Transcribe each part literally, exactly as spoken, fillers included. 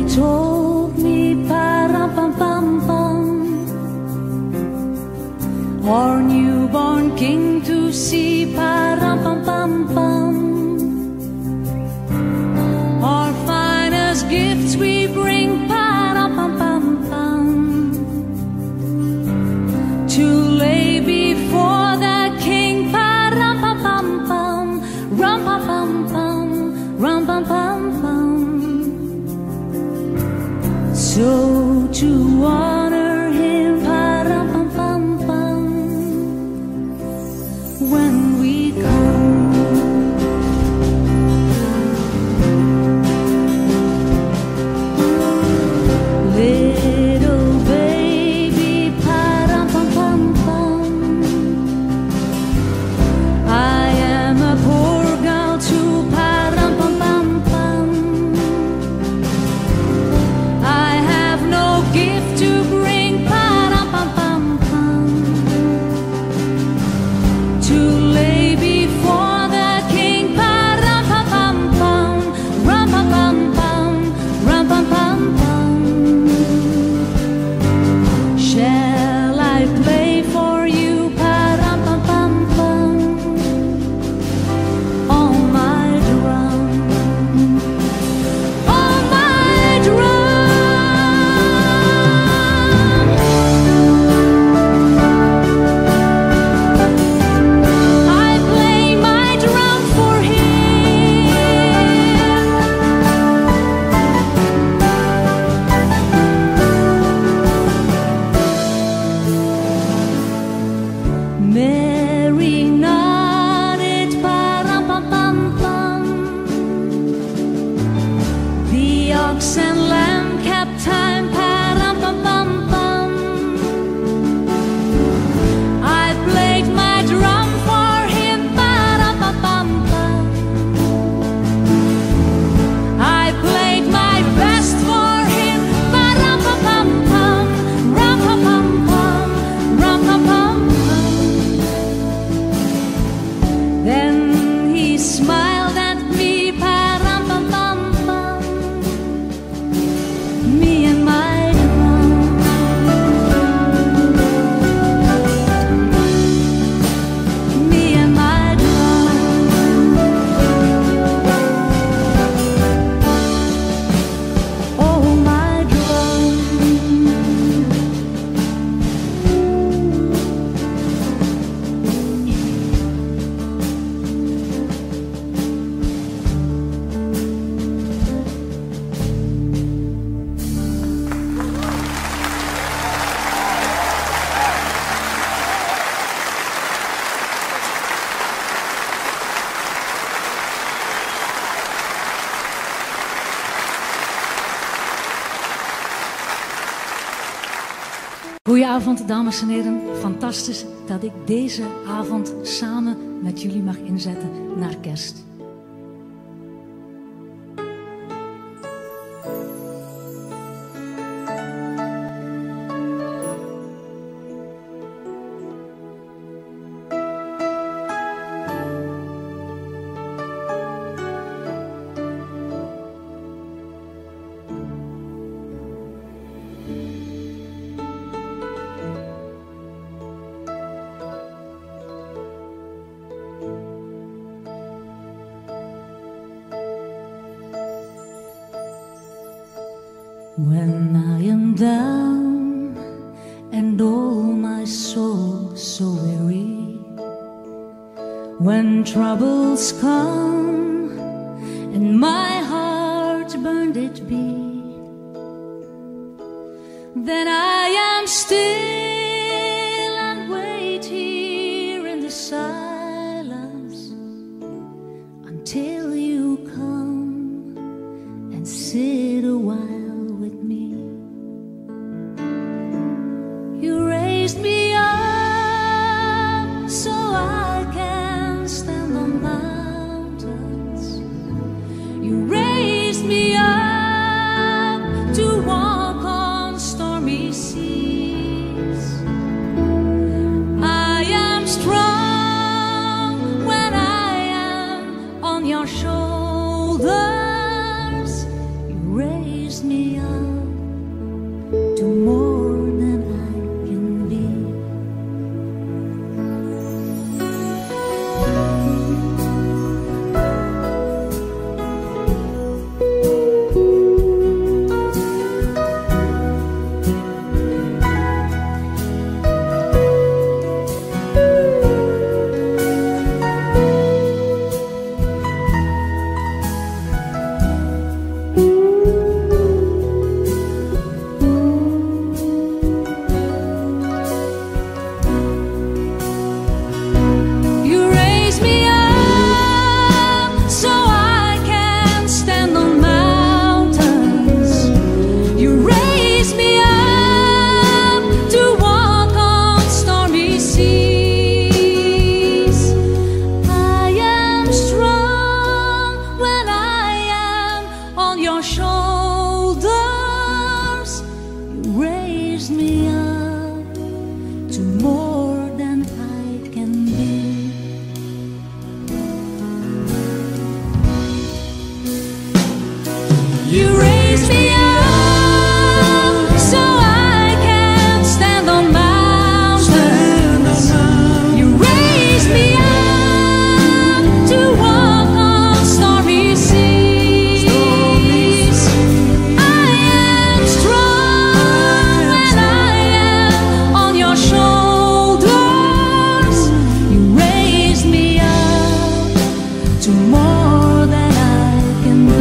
told me, pa-ram-pam-pam-pam, our newborn king to see, pa-ram-pam-pam-pam, our finest gifts we bring, pa-ram-pam-pam-pam, to lay before the king, pa-ram-pam-pam-pam, ram-pam-pam-pam, ram-pam-pam-pam. So to honor him, pa-ram-pam-pam-pam, when we come. Little baby, pa-ram-pam-pam-pam, I am a poor girl too, pa-ram-pam-pam-pam, I have no gift to bring, pa-ram-pam-pam-pam, to lay before the king, pa-ram-pam-pam-pam, ram-pam-pam-pam, ram-pam-pam-pam. Shall I play for you, pa-ram-pam-pam-pam, on my drum, on my drum? I play my drum for him. Mary nodded, pa-ram-pam-pam-pam, the ox and lamb kept time, pa-ram-pam-pam-pam, I played my drum for him, pa-ram-pam-pam-pam, I played my best for him, pa-ram-pam-pam-pam, ram-pam-pam-pam, ram-pam-pam-pam. Then he smiled at me, pa-ram-pam-pam-pam, me and my drum, me and my drum, oh my drum. Goedenavond, dames en heren. Fantastisch dat ik deze avond samen met jullie mag inzetten naar kerst. When I am down and oh my soul so weary, when troubles come and my heart burned it be, then I am still and wait here in the silence until you come and sit a while. You raised me up so I can stand on mountains. You raised me up to walk on stormy seas. I am strong when I am on your shoulders. You raised me up raised me up so I can stand on mountains. You raised me up to walk on stormy seas. I am strong when I am on your shoulders. You raised me up to more than I can be.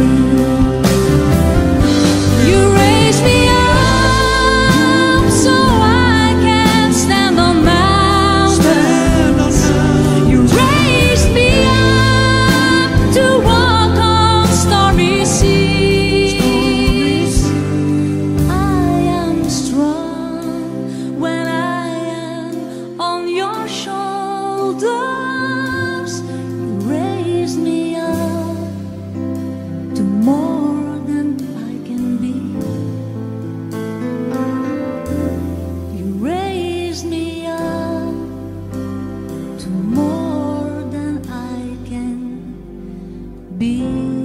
You raised me up so I can stand on mountains. You raised me up to walk on stormy seas. I am strong when I am on your shoulders. You raised me up to more than I can be. You raised me up to more than I can be.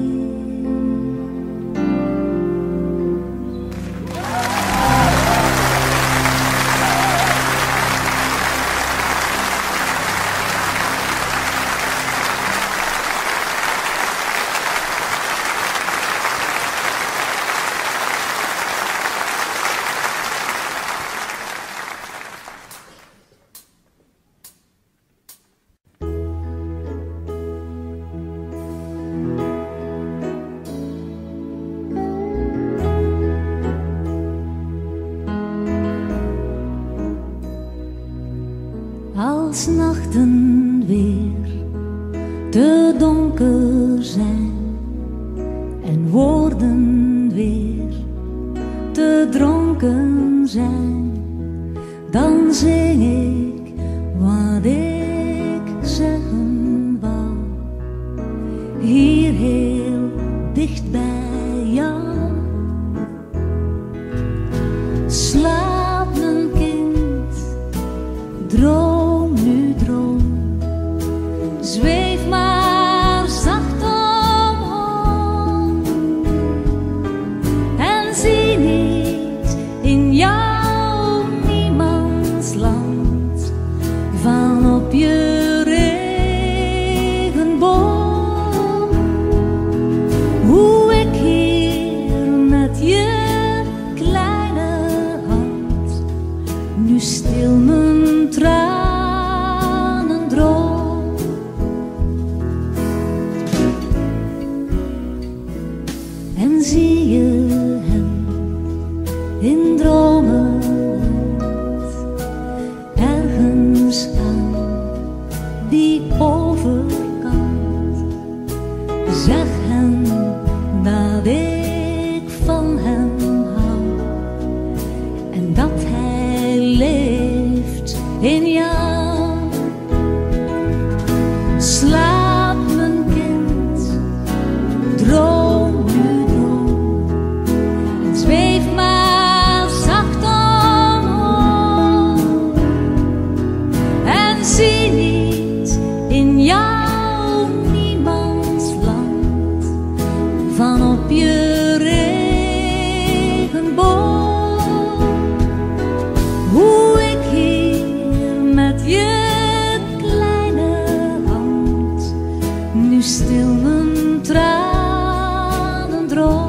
Als nachten weer te donker zijn en woorden weer te dronken zijn, dan zing ik wat ik zeggen wou, hier heel dicht bij jou. Slaap mijn kind, droom nu droom, zweef maar zacht omhoog en zie niet in jou niemands land van op je regenboog. Hoe ik hier met je kleine hand nu stil mijn tranen droog. En zie je hem in dromen ergens aan die overkant. Zeg hem dat ik van hem hou en dat hij leeft in jou. Slaap mijn kind, droom nu droom en zweef maar zacht omhoog en zie niet in jou niemands land van op je regenboog. Hoe ik hier met je kleine hand nu stil mijn tranen droog.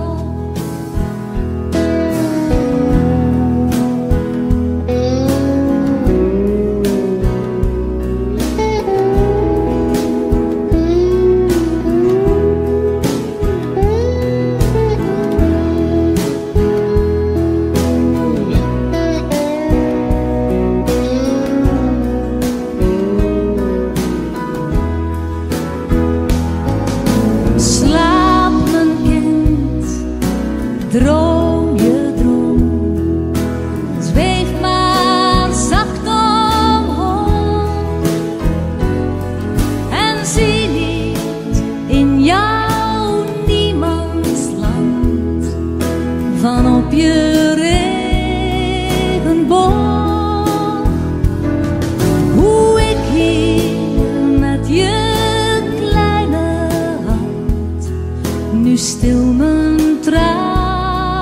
Slaap mijn kind, droom je droom, zweef maar zacht omhoog en zie niet in jou niemands land van op je regenboog. Hoe ik hier met je kleine hand nu stil mijn tranen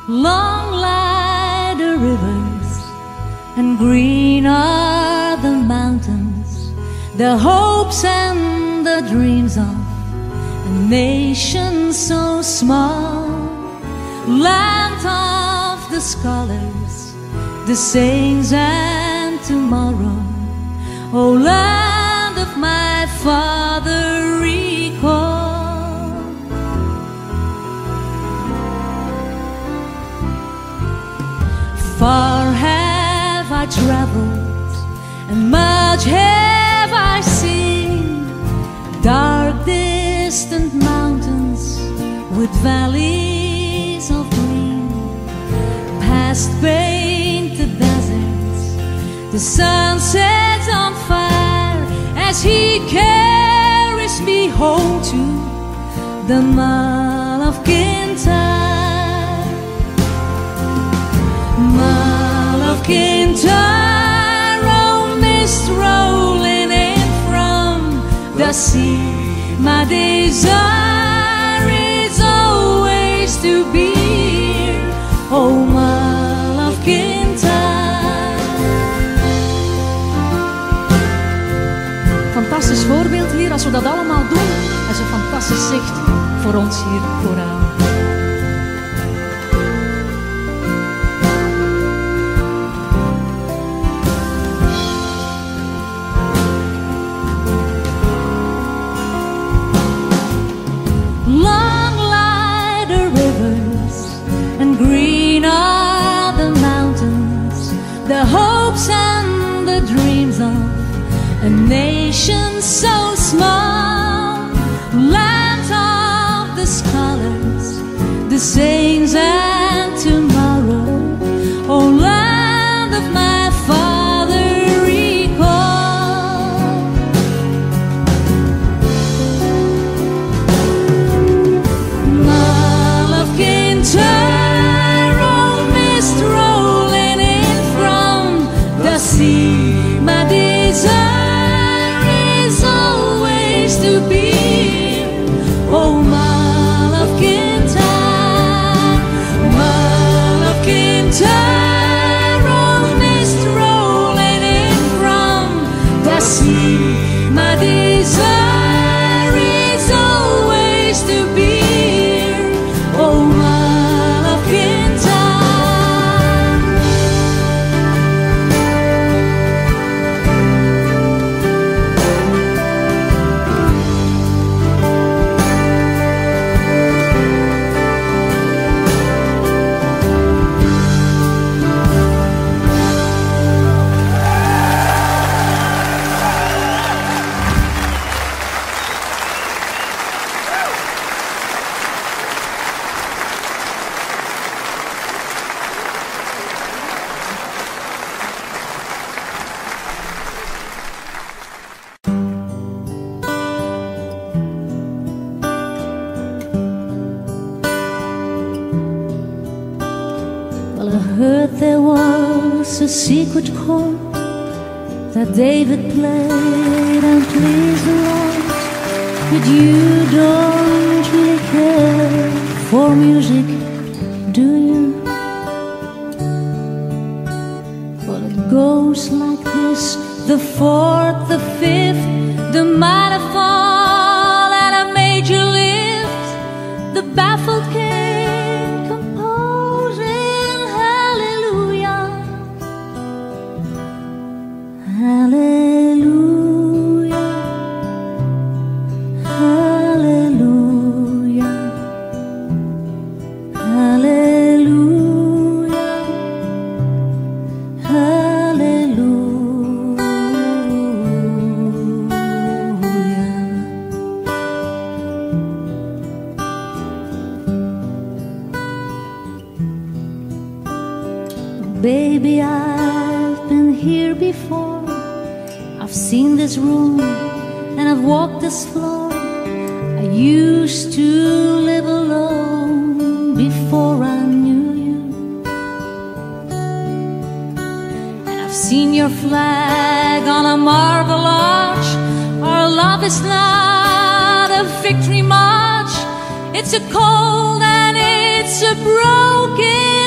Long lie the rivers, and green are the mountains, the hopes and the dreams of a nation so small. Land of the scholars, the saints and tomorrow. O land of my father, recall. Far have I traveled, and much have I seen, dark distant mountains with valleys of green, past painted deserts, the sun sets on fire as he carries me home to the Mall of Kintyre. Mall of Kintyre, oh mist rolling in from the sea. My desire is always to be here, oh Mall of Kintyre. Fantastisch voorbeeld hier, als we dat allemaal doen, is een fantastisch zicht voor ons hier vooraan. Long lie the rivers, and green are the mountains, the hopes and the dreams of a nation so small. Land of the scholars, the saints and tomorrow. Oh, land of my father, recall. Mall of Kintyre, oh mist rolling in from the sea. My desire is always to be here, oh Mall of Kintyre. Mall of Kintyre, oh mist rolling in from the sea. My desire is always to be here, oh Mall of Kintyre. Well, I heard there was a secret chord that David played and pleased the Lord. But you don't really care for music, do you? Well, it goes like this: the fourth, the fifth, the minor fall and a major lift, the baffled king composing hallelujah, hallelujah, hallelujah, hallelujah, hallelujah. Baby, I've been here before. I've seen this room and I've walked this floor. I used to live alone before I knew you. And I've seen your flag on a marble arch. Our love is not a victory march. It's a cold and it's a broken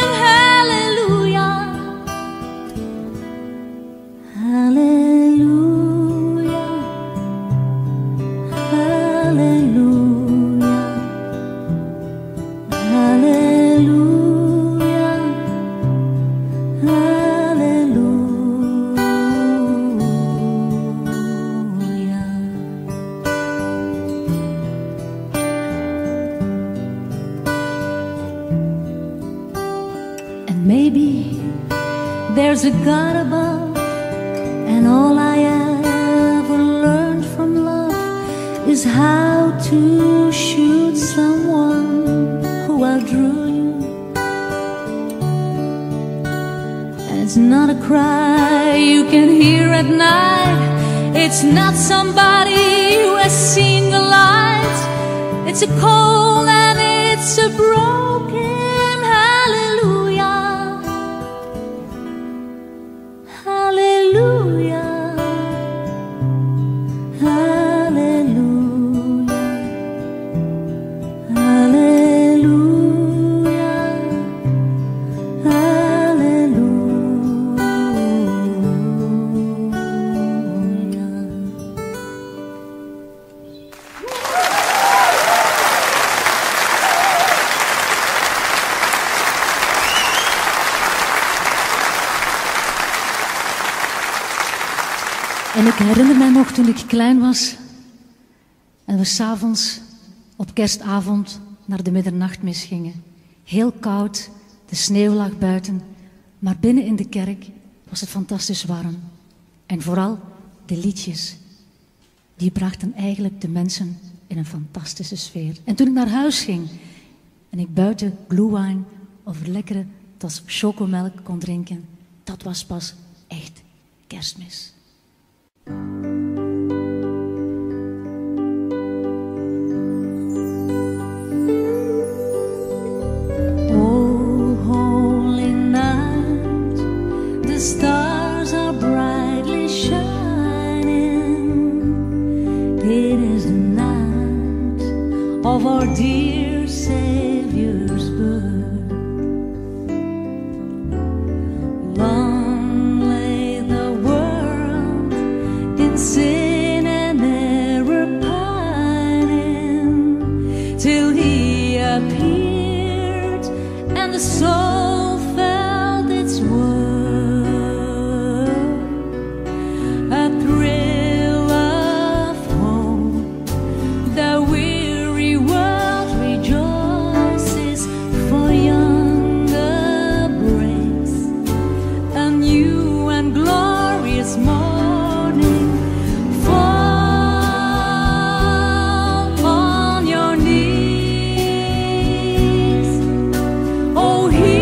there's a God above, and all I ever learned from love is how to shoot someone who outdrew you. And it's not a cry you can hear at night, it's not somebody who has seen the light. It's a cold and it's a broken hallelujah, hallelujah, hallelujah, hallelujah, hallelujah. En ik herinner mij nog toen ik klein was en we 's avonds op kerstavond naar de middernachtmis gingen. Heel koud, de sneeuw lag buiten, maar binnen in de kerk was het fantastisch warm. En vooral de liedjes, die brachten eigenlijk de mensen in een fantastische sfeer. En toen ik naar huis ging en ik buiten glühwein wine of een lekkere tas chocomelk kon drinken, dat was pas echt Kerstmis. Oh, holy night, the stars are brightly shining. It is the night of our dear Savior's birth. Long lay the world in sin and error pining, till He appeared and the soul felt its worth. A thrill of hope, the weary world rejoices, for younger breaks a new and glorious morning. Fall on your knees, oh, hear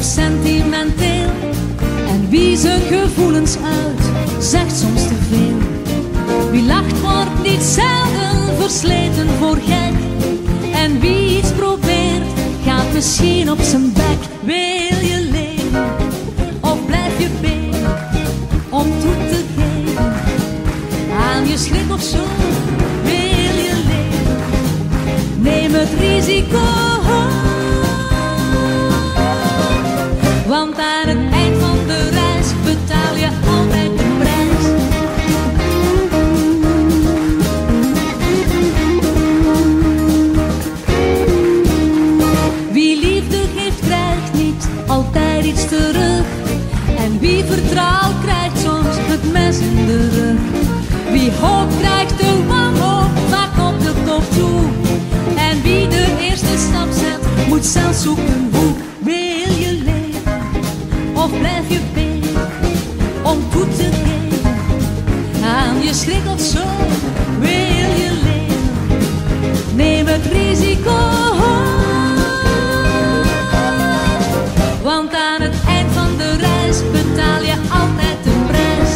sentimenteel. En wie zijn gevoelens uit, zegt soms te veel. Wie lacht wordt niet zelden versleten voor gek. En wie iets probeert, gaat misschien op zijn bek. Wil je leven, of blijf je benen, om toe te geven aan je schrik of zo? Wil je leven, neem het risico. Want aan het eind van de reis betaal je altijd de prijs. Wie liefde geeft, krijgt niet altijd iets terug. En wie vertrouwt, krijgt soms het mes in de rug. Wie hoopt, krijgt de wanhoop vaak op de kop toe. En wie de eerste stap zet, moet zelf zoeken hoe. Wil je leven, of blijf je benen, om toe te geven aan je schrik of zo? Wil je leven, neem het risico. Want aan het eind van de reis betaal je altijd de prijs.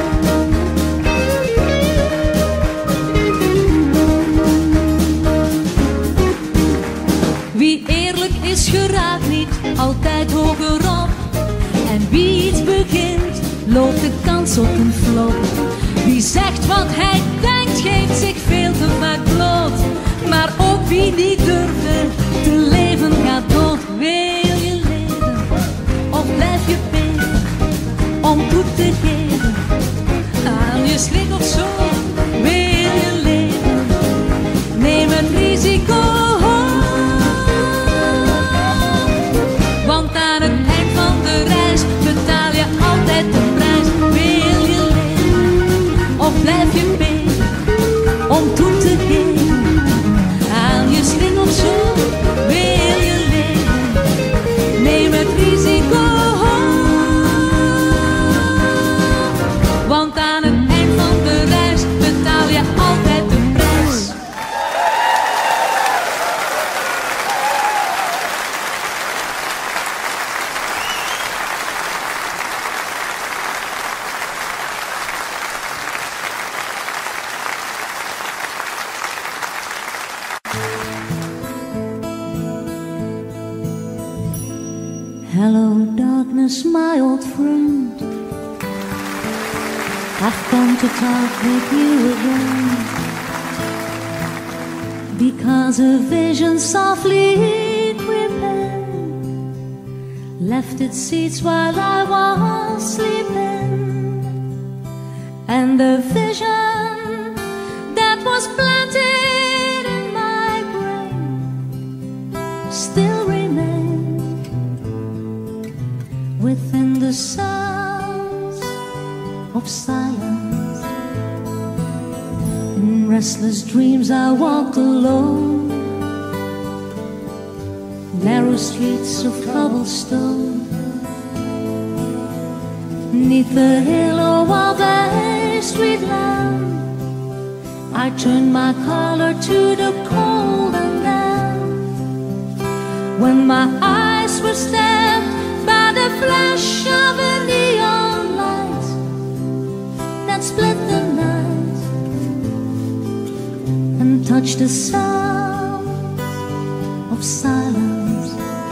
Wie eerlijk is, geraakt niet altijd hoger op. En wie iets begint, loopt de kans op een flop. Wie zegt wat hij denkt, geeft zich veel te vaak bloot. Maar ook wie niet durfde te leven, gaat dood. Wil je leven, of blijf je benen, om toe te geven aan je schrik of zo? Wil je leven, neem het risico. Want aan het eind van de reis betaal je altijd de prijs. Wil je leven, of blijf je benen, om toe te geven aan je schrik of zo? Wil je leven, neem het risico. Want aan het eind van de reis betaal je altijd de prijs. Hello darkness, my old friend, I've come to talk with you again. Because a vision softly creeping left its seeds while I was sleeping. And the vision that was planted in my brain still remains within the sounds of silence. In restless dreams I walked alone, narrow streets of cobblestone. Neath the halo of a street lamp, I turned my collar to the cold and damp. When my eyes were stabbed by the flash of a neon light that split the night and touched the sound of silence.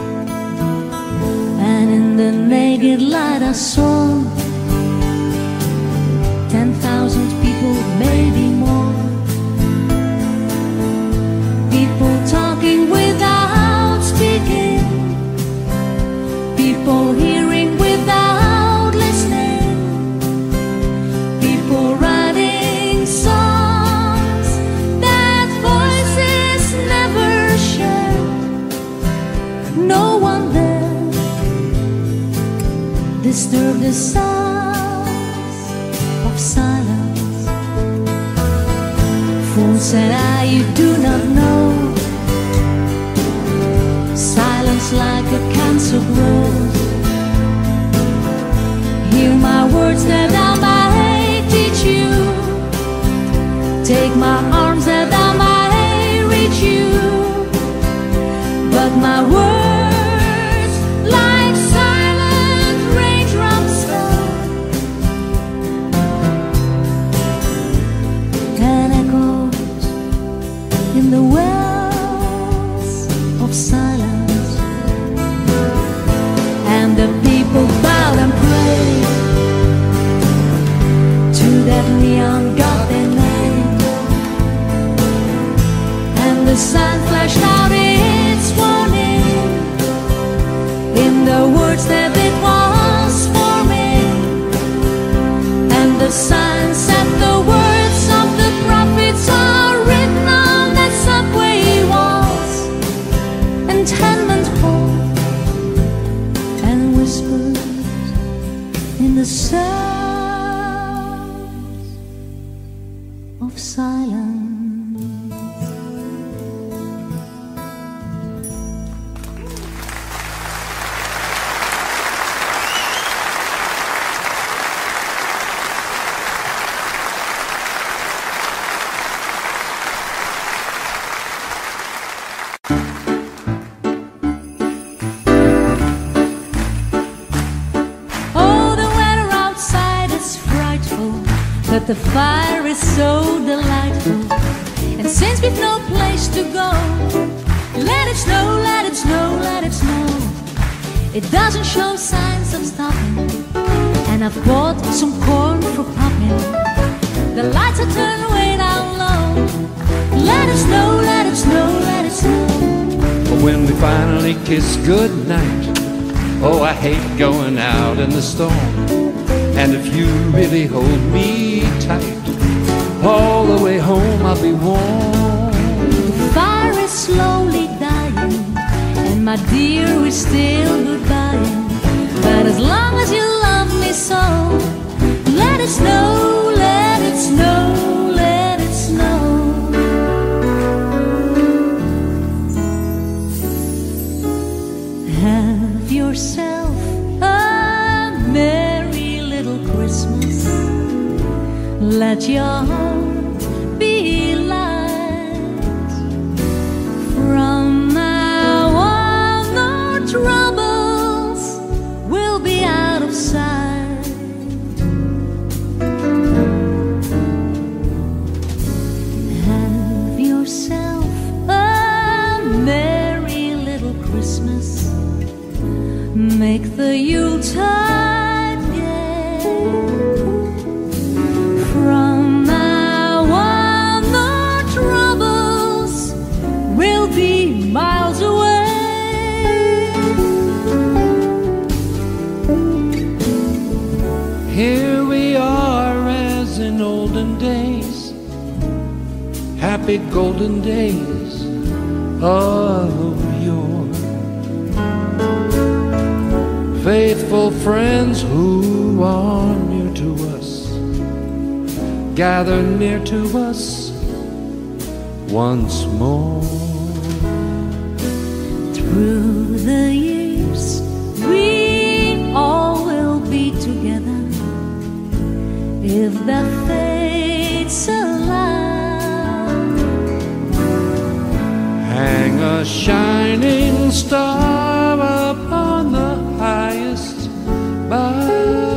And in the naked light I saw ten thousand people, maybe more. People talking without speaking, people hearing without listening, people writing songs that voices never shared. No one there disturbed the sounds of silence. Fool, said I, you do not know. Silence like a cancer grows. Hear my words that I might teach you. Take my arms that I might reach you. But my words like silence of silence. And the people bowed and prayed to that neon god they made. And the sun flashed out its warning in the words that it was forming. And the sun said the words of the prophets are written on that subway walls and tenement halls, and whispered in the sounds of silence. But the fire is so delightful, and since we've no place to go, let it snow, let it snow, let it snow. It doesn't show signs of stopping, and I've bought some corn for popping. The lights are turned way down low. Let it snow, let it snow, let it snow. But when we finally kiss goodnight, oh, I hate going out in the storm. And if you really hold me tight, all the way home I'll be warm. The fire is slowly dying, and my dear, we're still goodbying. But as long as you love me so, let it snow, let it snow, let it snow. Have yourself a merry little Christmas. Let your heart be light. From now on, no troubles will be out of sight. Have yourself a merry little Christmas. Make the Yuletide gay. From now on, the troubles will be miles away. Here we are as in olden days, happy golden days of yore. Faithful friends who are near to us, gather near to us once more. Through the years, we all will be together, if the fates allow. Hang a shining star upon the highest bough,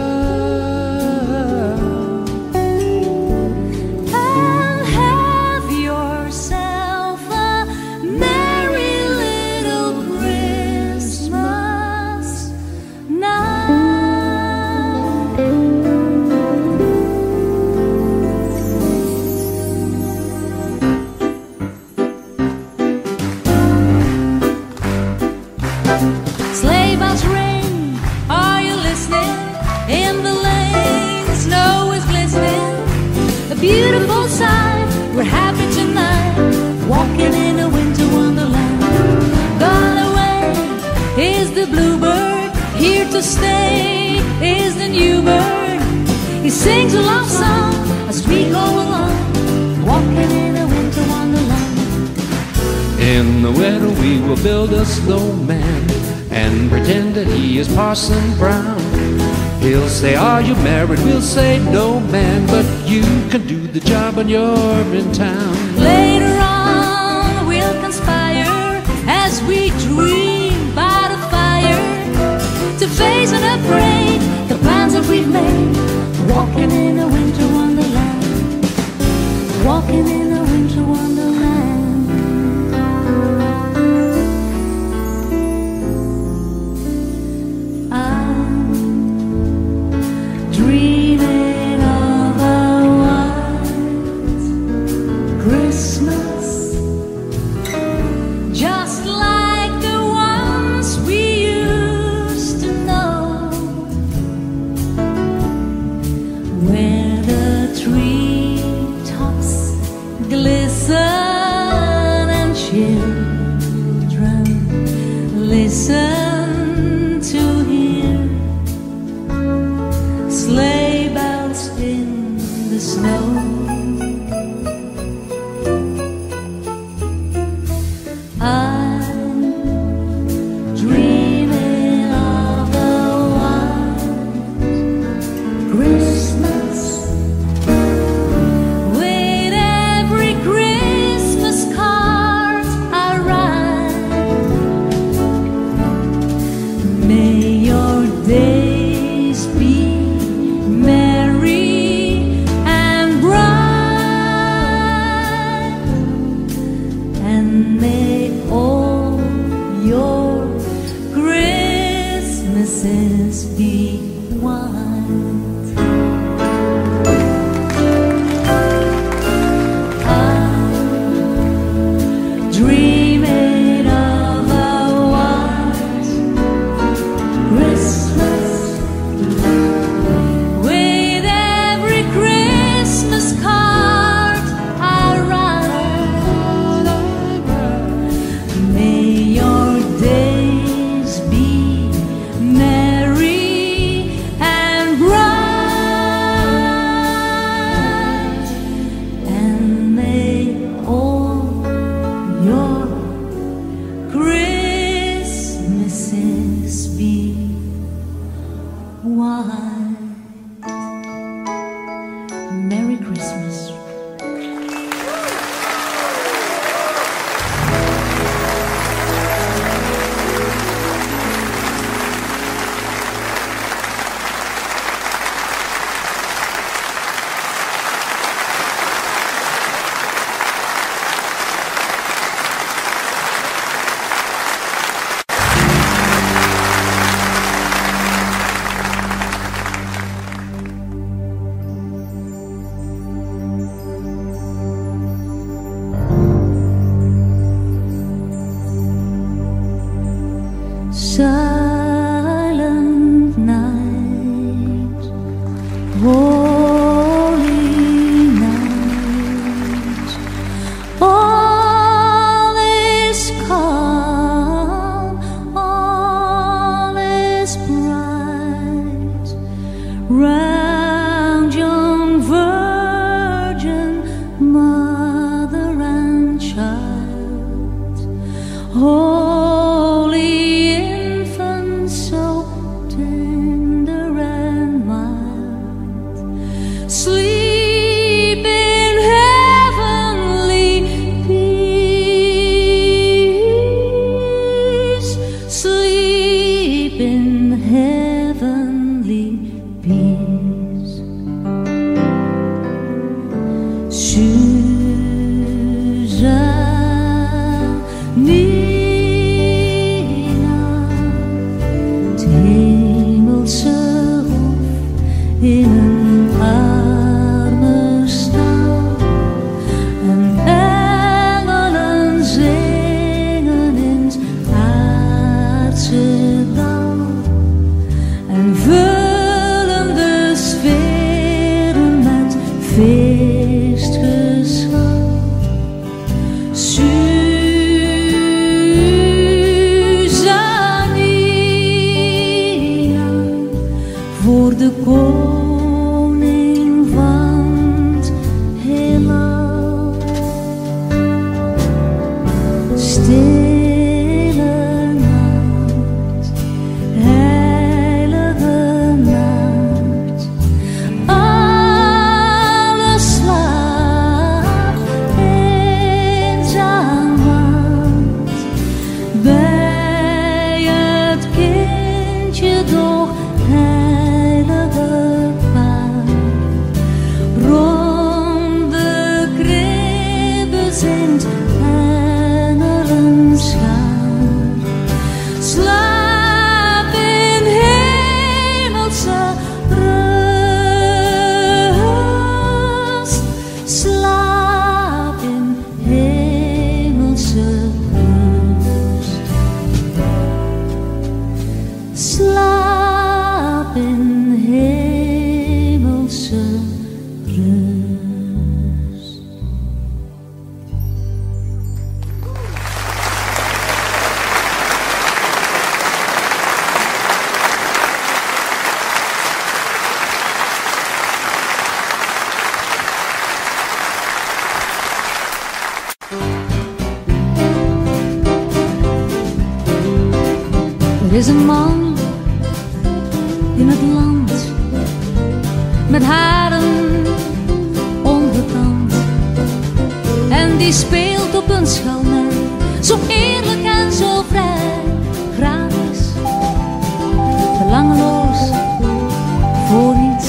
and have yourself a merry little Christmas night. Sleigh bells ring, are you listening? In the lane, the snow is glistening. A beautiful sight, we're happy tonight, walking in a winter wonderland. Gone away is the bluebird, here to stay is the new bird. He sings a love song as we go along, walking in a winter wonderland. In the weather we will build a snowman and pretend that he is Parson Brown. He'll say, are you married? We'll say, no man, but you can do the job when you're in town. Later on we'll conspire as we dream by the fire, to face unafraid the plans that we've made, walking in a winter wonderland, walking in a winter wonderland. Christmases be white. Merry Christmas. Silent night, holy night, all is calm, all is bright, round young virgin, mother and child. Holy so tender and mild, sleep in heavenly peace, sleep in heavenly peace. Susan, in een arme stal, en engelen zingen in het aardse dal, en vullen de sferen met feestgeschal. Susanina, voor de koning van het heelal. Stille nacht, heilige nacht, alles slaapt eenzaam wacht bij het kindje doch heilige paard. Rond de kribbe zingt engelen schaar. Slaap in hemelse rust, slaap in hemelse rust, slaap in hemelse rust. Er is een man in het land met haren ongekamd, en die speelt op een schalmei, zo eerlijk en zo vrij, gratis, belangeloos, voor niets.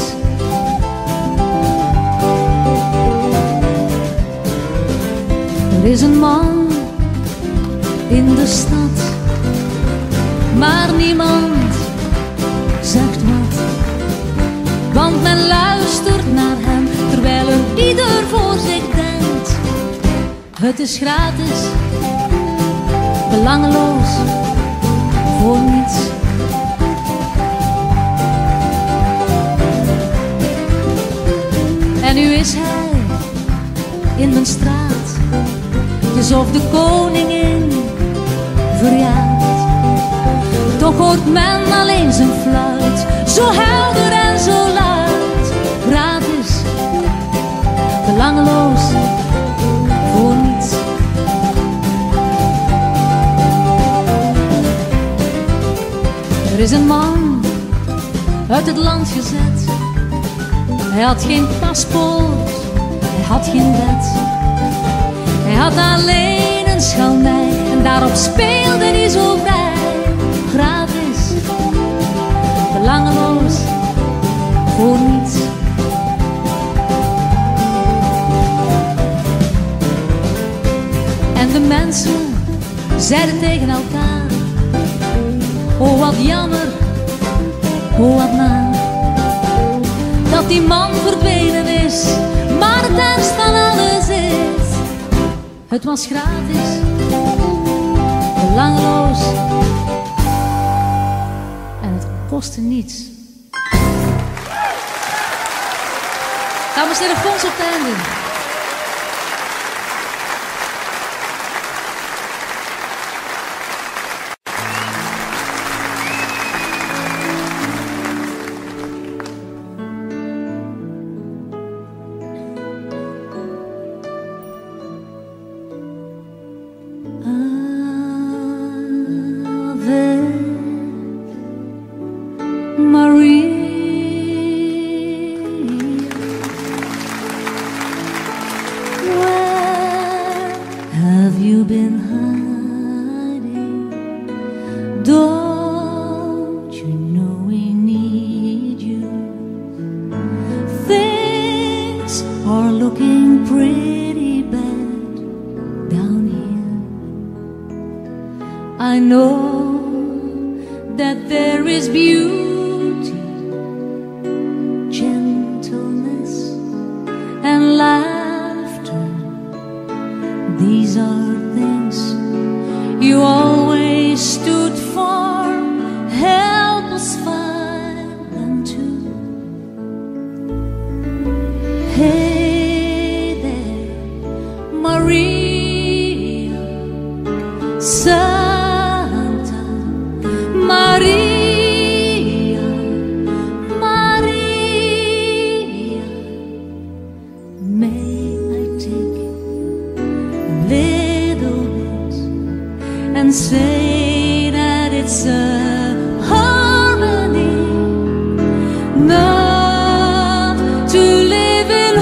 Er is een man in de stad, maar niemand zegt wat, want men luistert naar hem, terwijl er ieder voor zich denkt. Het is gratis, belangeloos, voor niets. En nu is hij in mijn straat, alsof de koningin verjaart. Toch hoort men alleen zijn fluit, zo helder en zo luid. Gratis, belangeloos, voor niets. Er is een man uit het land gezet. Hij had geen paspoort, hij had geen wet. Hij had alleen een schalmei en daarop speelde hij zo vrij. Gratis, belangeloos, voor niets. En de mensen zeiden tegen elkaar: oh wat jammer, oh wat naar, dat die man verdwenen is. Maar het ergst van alles is, het was gratis, belangeloos en het kostte niets. Dames en heren, Fons op het einde. I know that there is beauty, gentleness, and laughter. These are things you always stood for. Help us find them too. Hey there, Maria, Santa Maria, Maria, may I take a little bit and say that it's a harmony, not to live in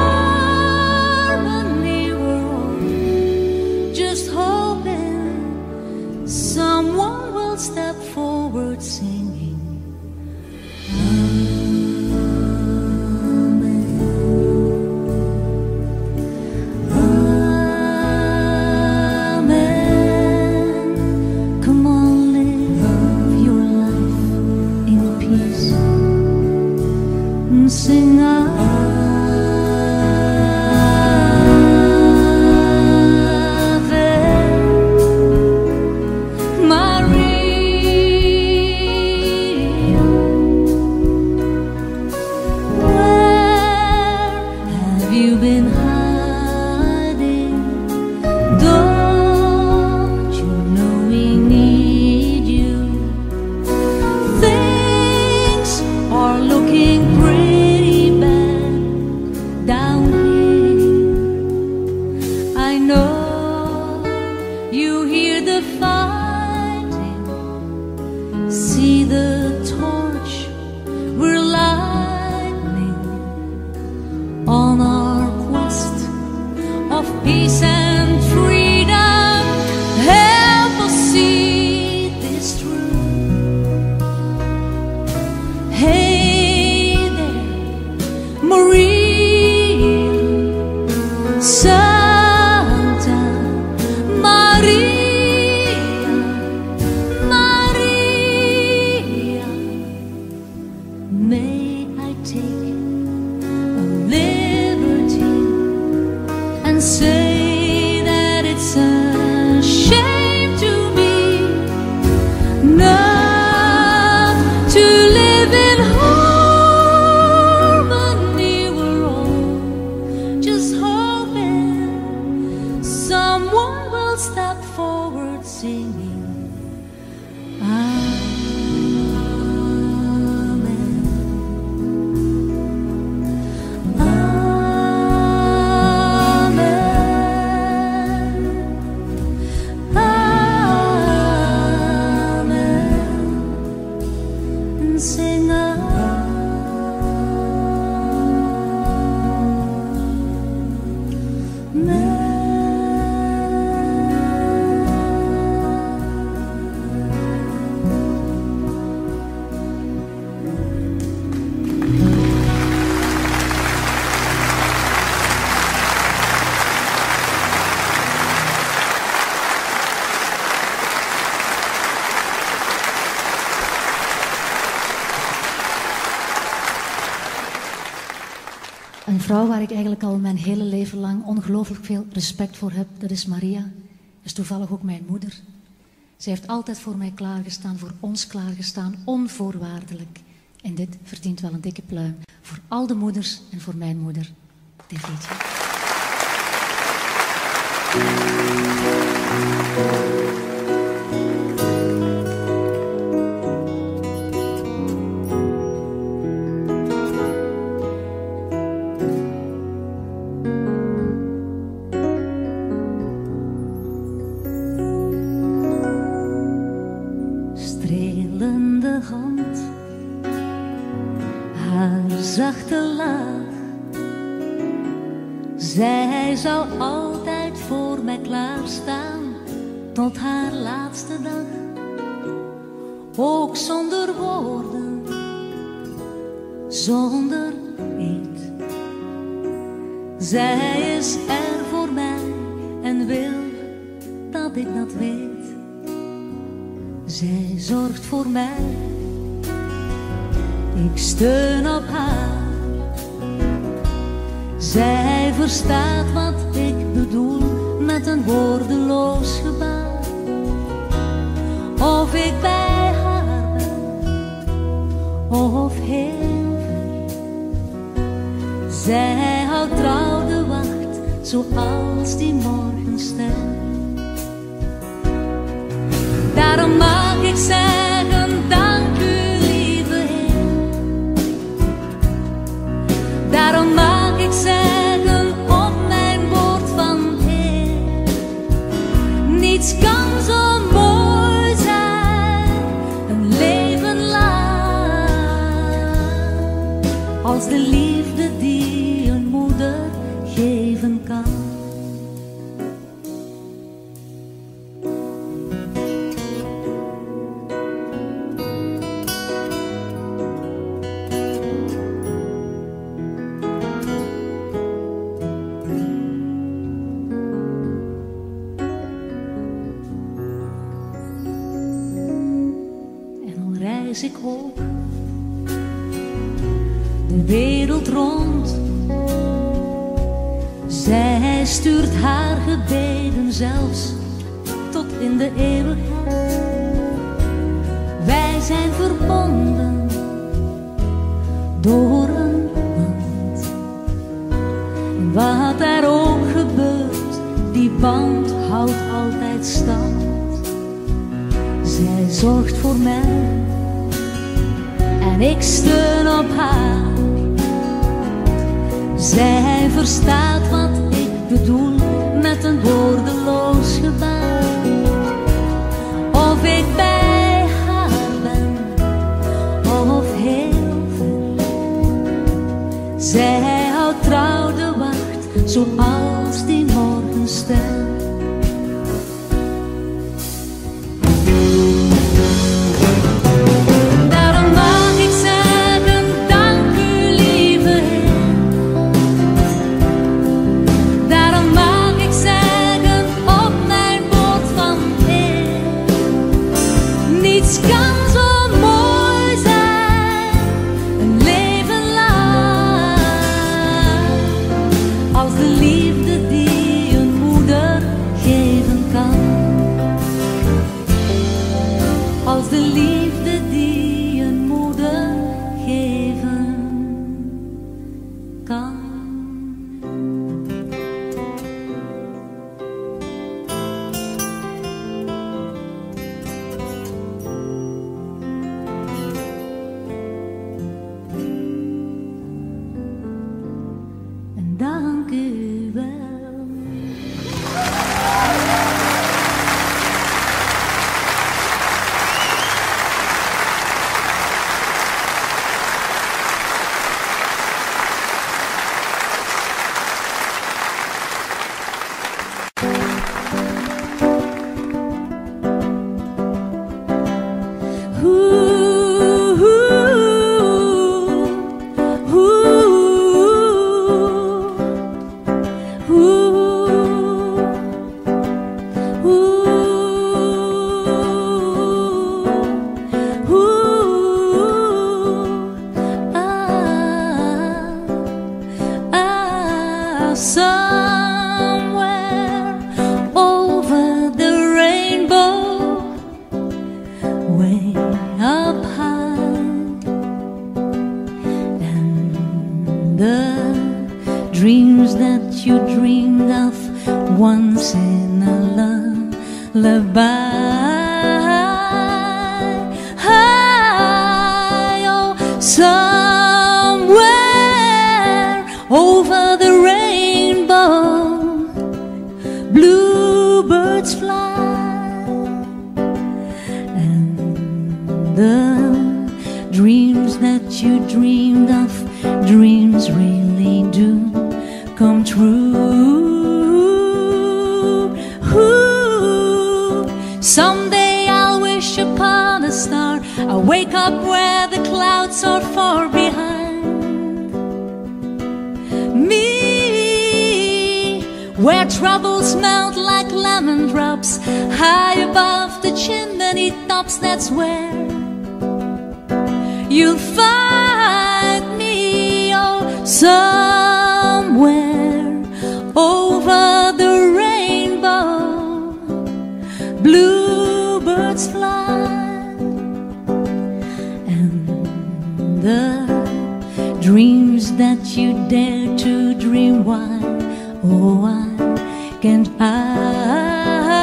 harmony. We're all just hoping someone will step forward singing Amen. Come on, live your life in peace and sing Ave Maria. Where have you been hiding? Don't you know we need you? Things are looking pretty bad down here. I know you hear the fighting, see the torch we're lighting on our quest of peace and freedom. Help us see this through. Hey there, Maria, Santa Maria, Maria, may I take a liberty and say that it's a shame to me not to live in harmony. We're all just hoping someone will step forward singing Amen. Amen. Amen. vrouw waar ik eigenlijk al mijn hele leven lang ongelooflijk veel respect voor heb, dat is Maria. Is toevallig ook mijn moeder. Zij heeft altijd voor mij klaargestaan, voor ons klaargestaan, onvoorwaardelijk. En dit verdient wel een dikke pluim. Voor al de moeders en voor mijn moeder, dit liedje. Strelende hand, haar zachte laag. Zij zou altijd voor mij klaarstaan, tot haar laatste dag. Ook zonder woorden, zonder eed. Zij is er voor mij en wil dat ik dat weet. Zij zorgt voor mij, ik steun op haar. Zij verstaat wat ik bedoel met een woordeloos gebaar. Of ik bij haar ben, of heel ver. Zij houdt trouw de wacht, zoals die morgenster. Daarom mag ik zeggen, dank u lieve Heer. Daarom mag ik zeggen, op mijn woord van Heer. Niets kan zo mooi zijn, een leven lang, als de liefde die een moeder geven kan. Ik ook de wereld rond. Zij stuurt haar gebeden zelfs tot in de eeuwigheid. Wij zijn verbonden door een band. Wat er ook gebeurt, die band houdt altijd stand. Zij zorgt voor mij en ik steun op haar. Zij verstaat wat ik bedoel met een woordeloos gebaar. Of ik bij haar ben, of heel ver. Zij houdt trouw de wacht, zoals die morgenster. that you dreamed of once in a lullaby. High, oh, somewhere over the rainbow, bluebirds fly, and the dreams that you dreamed of, dreams really do come true. Ooh, someday I'll wish upon a star, I'll wake up where the clouds are far behind me, where troubles melt like lemon drops high above the chimney tops. That's where you'll find me, oh, somewhere over the rainbow, bluebirds fly, and the dreams that you dare to dream, why, oh, why can't I,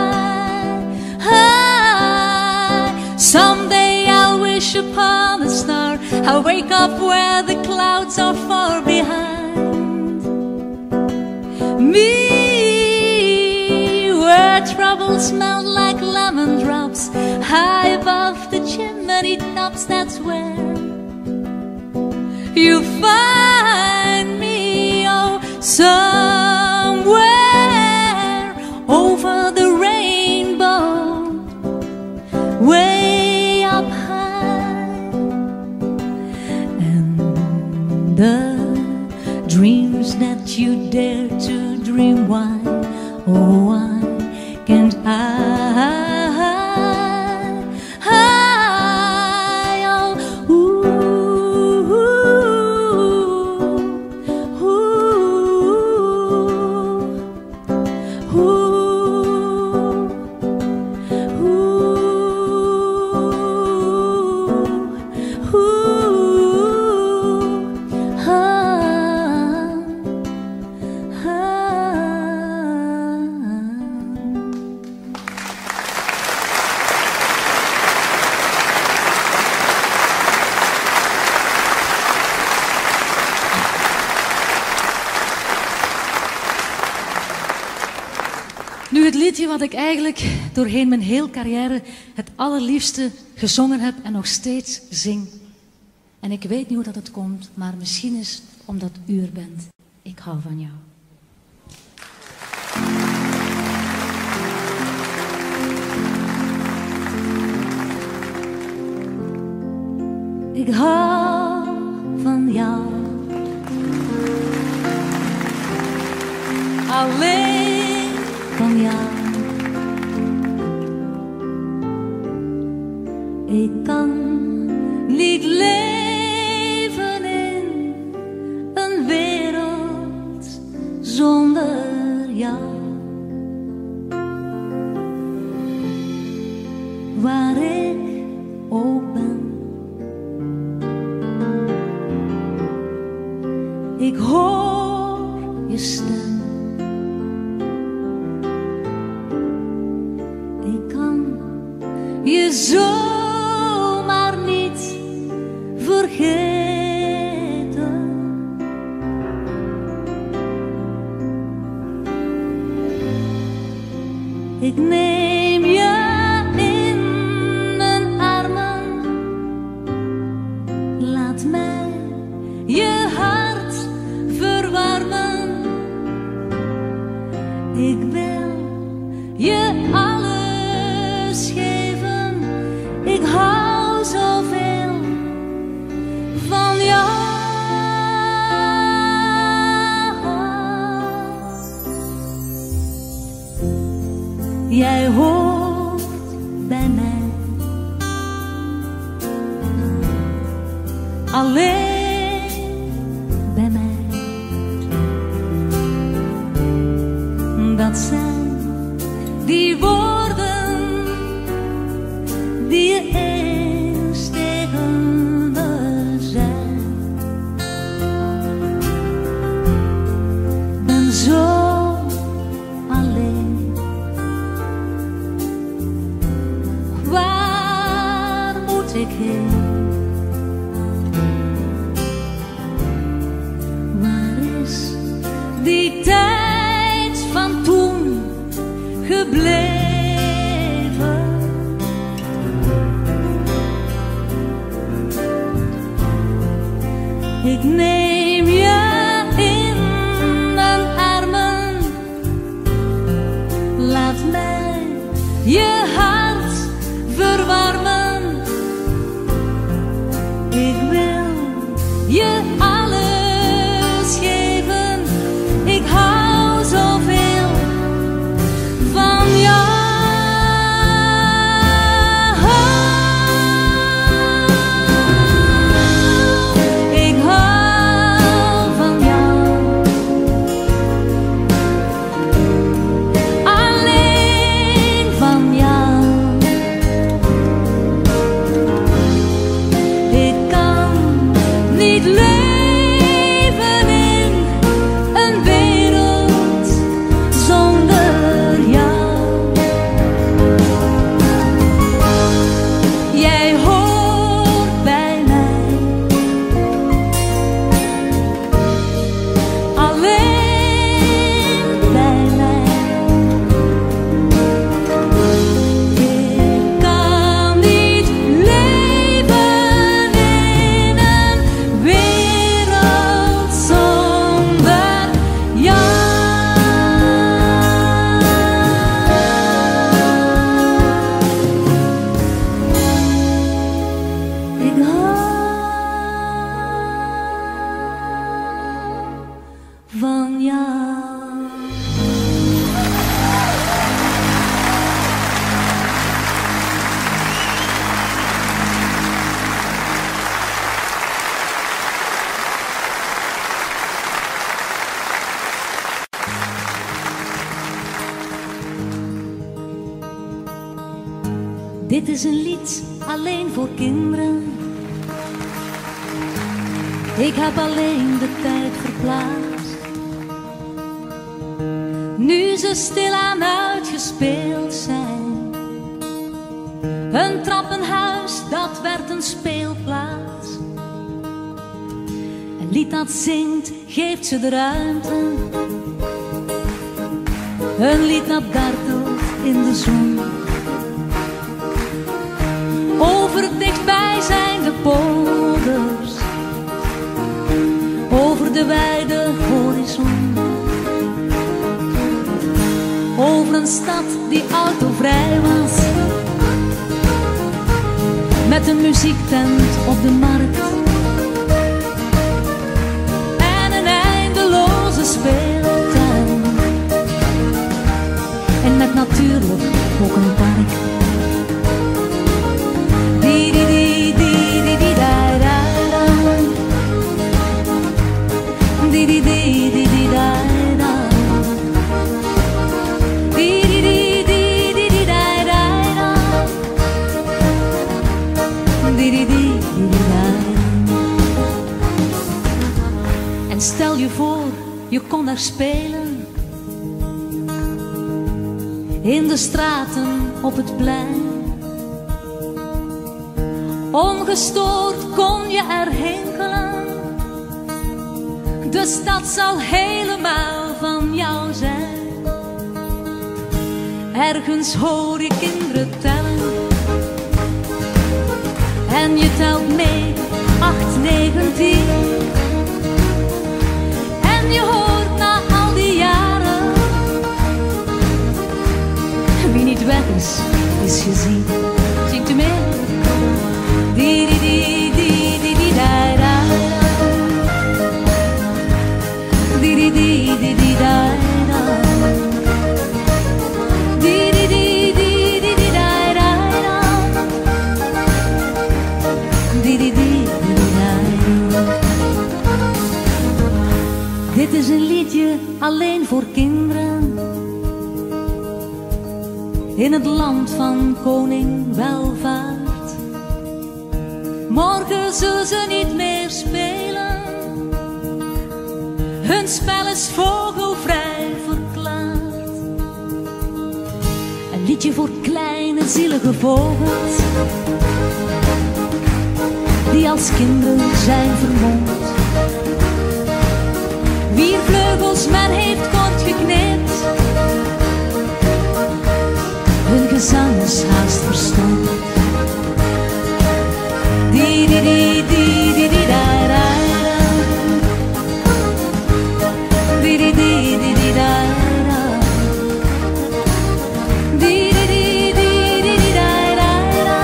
I someday I'll wish upon a star, I'll wake up where the clouds are far behind me, where troubles melt like lemon drops high above the chimney tops. That's where you'll find me, oh, somewhere over the rainbow, way up high, and the dreams that you dare to dream, why, oh, why can't I, I, oh, ooh, ooh, ooh, ooh, ooh, ah, ah. Nu het liedje wat ik eigenlijk doorheen mijn heel carrière het allerliefste gezongen heb en nog steeds zing. En ik weet niet hoe dat het komt, maar misschien is het omdat u er bent. Ik hou van jou. Ik hou van jou, alleen van jou. Ik kan niet leven in een wereld zonder jou. Waar ik ook ben, ik hoor je stem. Ik kan je zomaar niet vergeten. Ik neem je in mijn armen, laat mij je hart verwarmen. Ik wil je alles geven, ik hou zoveel van jou. Jij hoort bij mij, alleen bij mij. Dat zijn die woorden die je eens tegen me zei. Ben ik heen. Waar is die tijd van toen gebleven? Ik neem je in mijn armen, laat mij je hart verwarmen. Ik wil je alles geven, ik hou zoveel van jou. Van jou. Dit is een lied alleen voor kinderen. Ik heb alleen de tijd verplaatst. Nu ze stilaan uitgespeeld zijn. Een trappenhuis, dat werd een speelplaats. Een lied dat zingt, geeft ze de ruimte. Een lied dat dartelt in de zon. Over dichtbij zijn de polders. Over de wijde horizon. Over een stad die autovrij was. Met een muziektent op de markt. En een eindeloze speeltuin. En met natuurlijk ook een park. Di di di di di di da da da. Di di di di di da da. En stel je voor, je kon daar spelen. In de straten, op het plein. Ongestoord kon je er hinkelen. De stad zou helemaal van jou zijn. Ergens hoor je kinderen tellen. En je telt mee, acht, negen, tien. En je hoort na al die jaren. Wie niet weg is, is gezien. Zingt u mee? Di di di di di di da da. Di di di di di da da. Di di di di di di da da da. Di di di di da da. Dit is een liedje alleen voor kinderen. In het land van koning Welvaart. Morgen zullen ze niet meer spelen. Hun spel is vogelvrij verklaard. Een liedje voor kleine zielige vogels. die als kinderen zijn vermomd. Wier vleugels men heeft kort geknipt, hun gezang is haast verstomd. Di di di di di di da da da. Di di di di di da da. Di di di di di di da da da.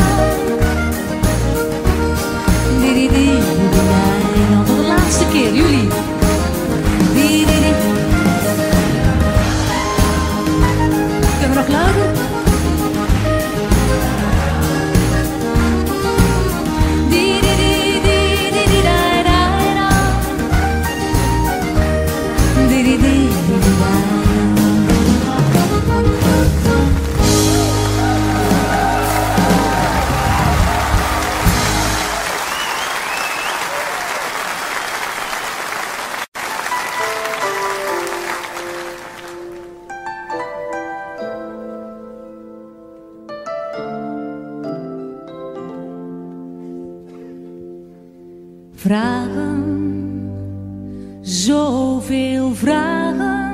Di di di di di da da. Tot de laatste keer, jullie. Di di di. Kunnen we nog luider? Vragen, zoveel vragen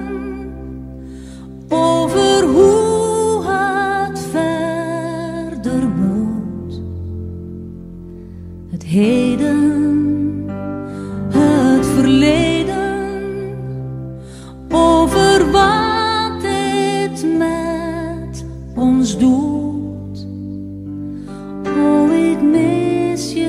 over hoe het verder moet. Het heden, het verleden, over wat dit met ons doet. Oh, ik mis je.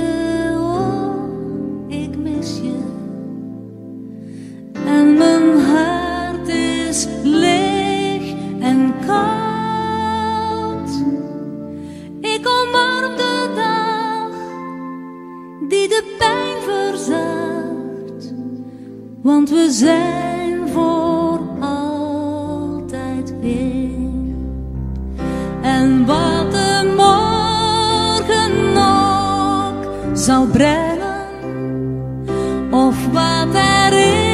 En mijn hart is leeg en koud. Ik omarm de dag die de pijn verzacht, want we zijn voor altijd één. En wat de morgen nog zal brengen, of wat erin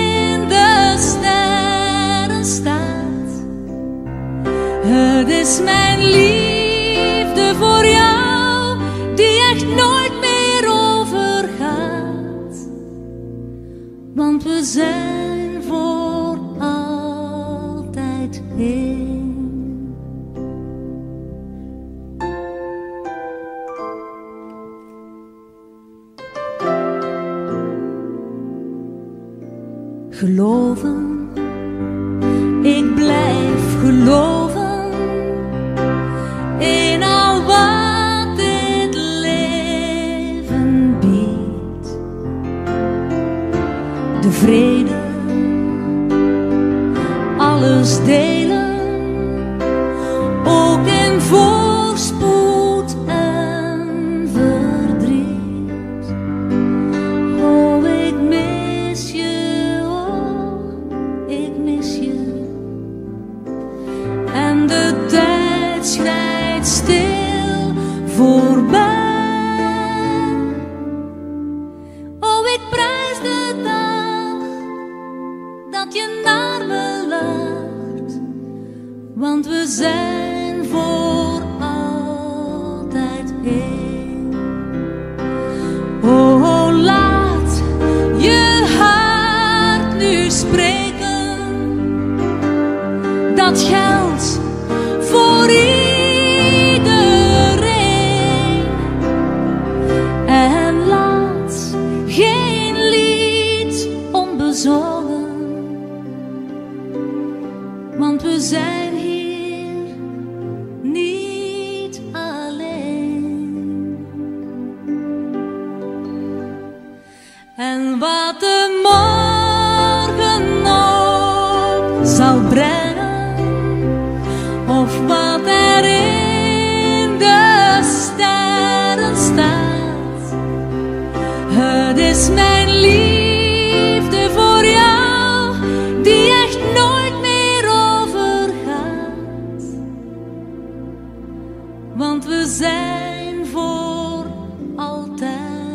het is mijn liefde voor jou, die echt nooit meer overgaat. Want we zijn voor altijd één. Geloven, ik blijf geloven in al wat dit leven biedt. De vrede, alles delen, ook in voorspoed en verdriet. Oh, ik mis je, oh, ik mis je. En de tijd schrijft stil voorbij. Oh, ik prijs de dag dat je naar me lacht, want we zijn voor altijd één. Oh, laat je hart nu spreken, dat geldt voor iedereen. En laat geen lied onbezongen, want we zijn hier niet alleen. En wat de morgen nog zal brengen, of wat er in de sterren staat, het is mijn liefde voor jou, die echt nooit meer overgaat. Want we zijn voor altijd.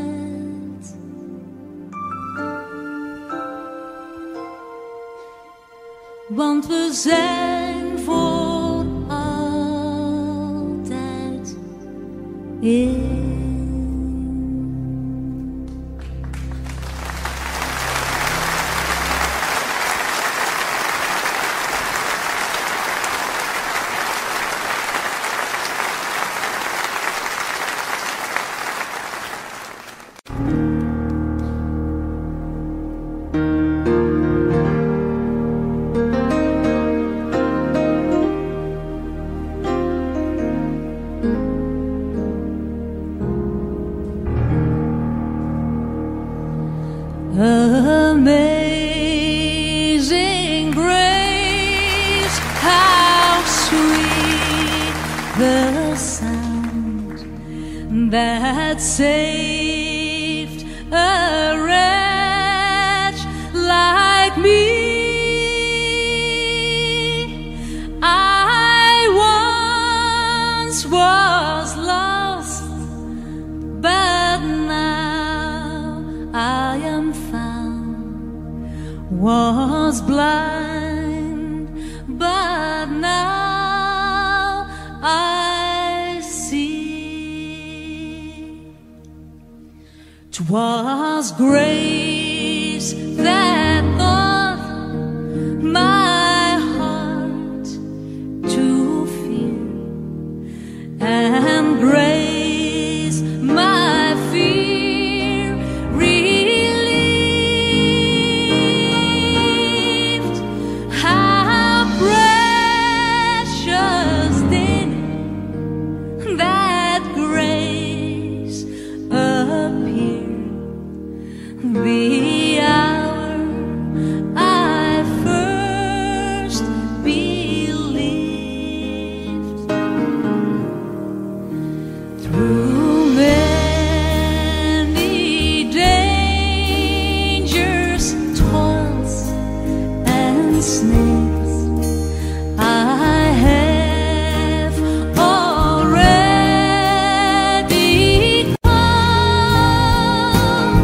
Want we zijn voor altijd één. that saved a wretch like me. I once was lost, but now I am found. Was blind, but now I see. 'Twas grace that taught my heart to fear, and grace my fear relieved. How precious did that grace appear the hour I first believed. Through many dangers, toils, and snares, I have already come.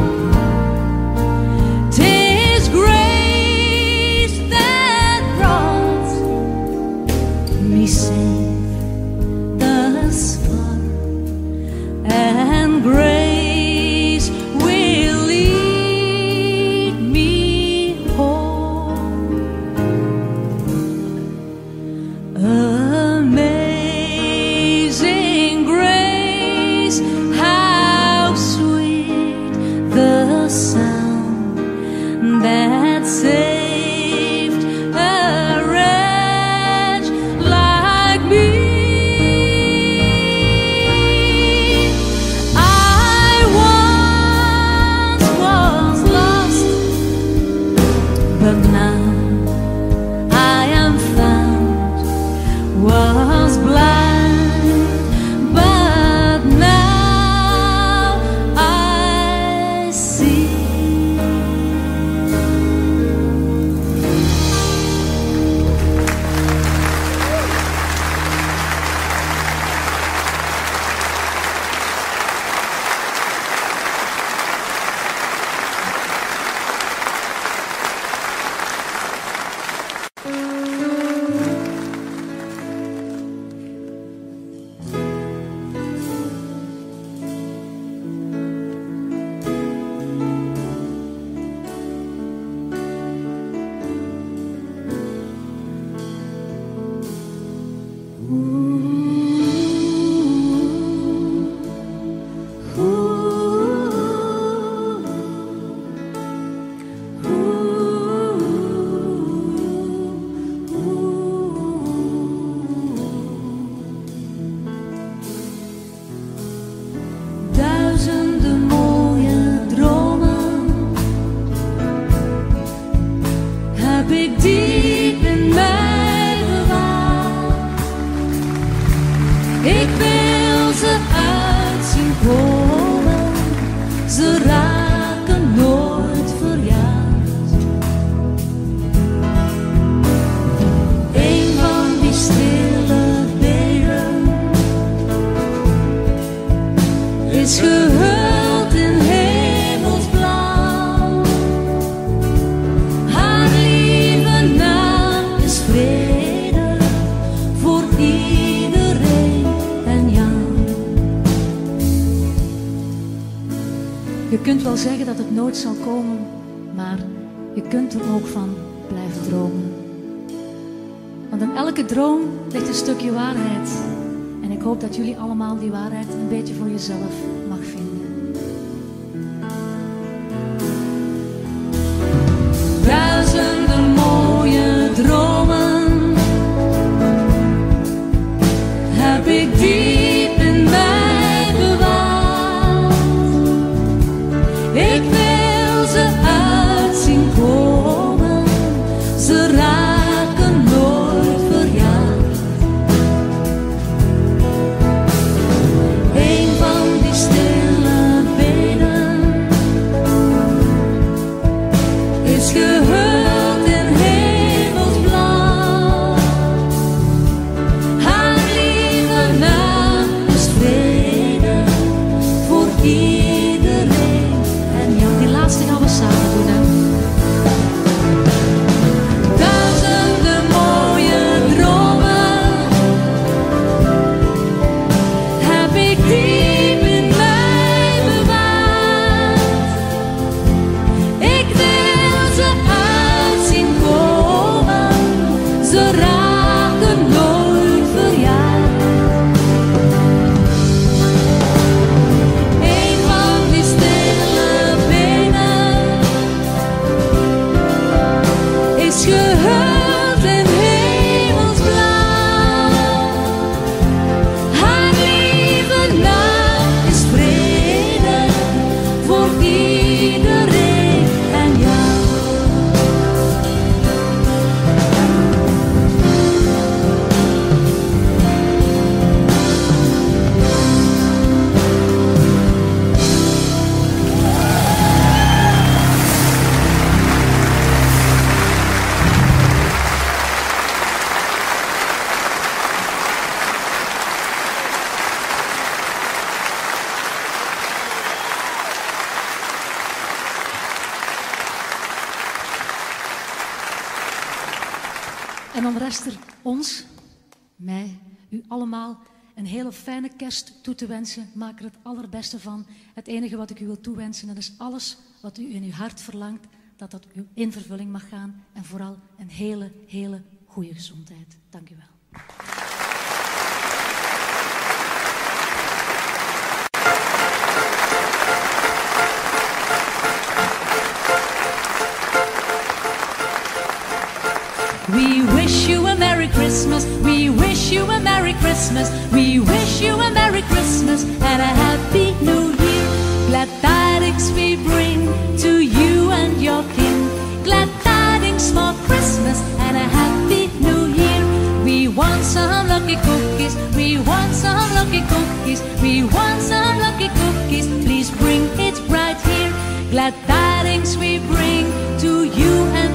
'Tis grace that brought me safe thus far, and grace will lead me home. Amazing grace, how sweet the sound that saved a wretch like me. I once was lost, but now I am found. Was blind, but now I see. Duizenden mooie dromen heb ik diep in mij bewaard. Ik wil ze uit zien komen, ze raken nooit verjaard. Een van die stille benen is gehuld in hemelsblauw. Haar lieve naam is vrede voor iedereen en jou. Je kunt wel zeggen dat het nooit zal komen, maar je kunt er ook van blijven dromen. Want in elke droom ligt een stukje waarheid. En ik hoop dat jullie allemaal die waarheid een beetje voor jezelf mag vinden. Duizenden mooie dromen heb ik diep in mij bewaard. Ik wil ze uit zien komen, ze raken nooit verjaard. Een van die dan rest er ons, mij, u allemaal een hele fijne kerst toe te wensen. Maak er het allerbeste van. Het enige wat ik u wil toewensen, dat is alles wat u in uw hart verlangt, dat dat in vervulling mag gaan. En vooral een hele, hele goede gezondheid. Dank u wel. We wish you a Merry Christmas, we wish you a Merry Christmas, we wish you a Merry Christmas and a Happy New Year. Glad tidings we bring to you and your kin, glad tidings for Christmas and a Happy New Year. We want some lucky cookies, we want some lucky cookies, we want some lucky cookies, please bring it right here. Glad tidings we bring to you and